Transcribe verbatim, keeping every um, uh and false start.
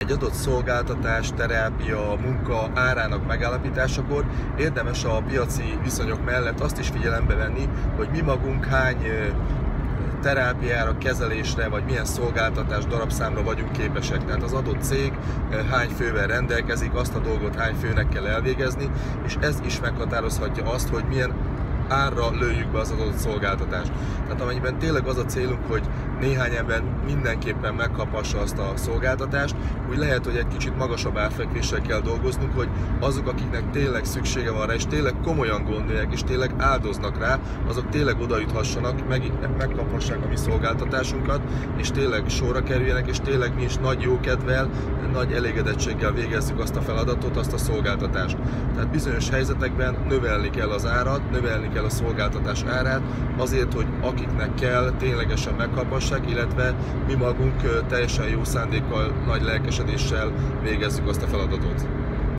egy adott szolgáltatás, terápia, munka árának megállapításakor érdemes a piaci viszonyok mellett azt is figyelembe venni, hogy mi magunk hány terápiára, kezelésre, vagy milyen szolgáltatás darabszámra vagyunk képesek. Tehát az adott cég hány fővel rendelkezik, azt a dolgot hány főnek kell elvégezni, és ez is meghatározhatja azt, hogy milyen árra lőjük be az adott szolgáltatást. Tehát amennyiben tényleg az a célunk, hogy néhány ember mindenképpen megkaphassa azt a szolgáltatást, úgy lehet, hogy egy kicsit magasabb árfekvéssel kell dolgoznunk, hogy azok, akiknek tényleg szüksége van rá, és tényleg komolyan gondolják, és tényleg áldoznak rá, azok tényleg odajuthassanak, meg, megkaphassák a mi szolgáltatásunkat, és tényleg sorra kerüljenek, és tényleg mi is nagy jókedvel, nagy elégedettséggel végezzük azt a feladatot, azt a szolgáltatást. Tehát bizonyos helyzetekben növelni kell az árat, növelni kell a szolgáltatás árát, azért, hogy akiknek kell, ténylegesen megkaphassák, illetve mi magunk teljesen jó szándékkal, nagy lelkesedéssel végezzük azt a feladatot.